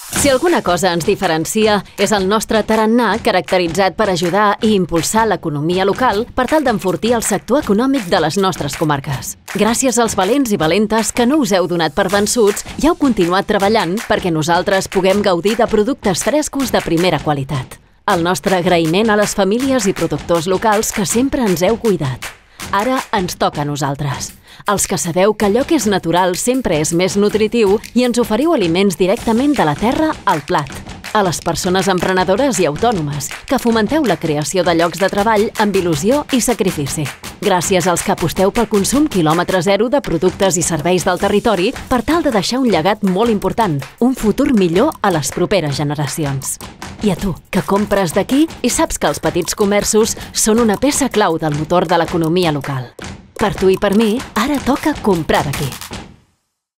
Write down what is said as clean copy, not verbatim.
Si alguna cosa ens diferencia és el nostre tarannà caracteritzat per ajudar i impulsar l'economia local per tal d'enfortir el sector econòmic de les nostres comarques. Gràcies als valents i valentes que no us heu donat per vençuts i heu continuat treballant perquè nosaltres puguem gaudir de productes frescos de primera qualitat. El nostre agraïment a les famílies i productors locals que sempre ens heu cuidat. Ara ens toca a nosaltres, els que sabeu que allò que és natural sempre és més nutritiu i ens oferiu aliments directament de la terra al plat. A les persones emprenedores i autònomes, que fomenteu la creació de llocs de treball amb il·lusió i sacrifici. Gràcies als que aposteu pel consum quilòmetre zero de productes i serveis del territori per tal de deixar un llegat molt important, un futur millor a les properes generacions. I a tu, que compres d'aquí i saps que els petits comerços són una peça clau del motor de l'economia local. Per tu i per mi, ara toca comprar d'aquí.